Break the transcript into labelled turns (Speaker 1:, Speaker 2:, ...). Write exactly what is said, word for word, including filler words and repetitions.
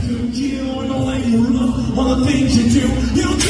Speaker 1: to you. I know that you love all the things you do. You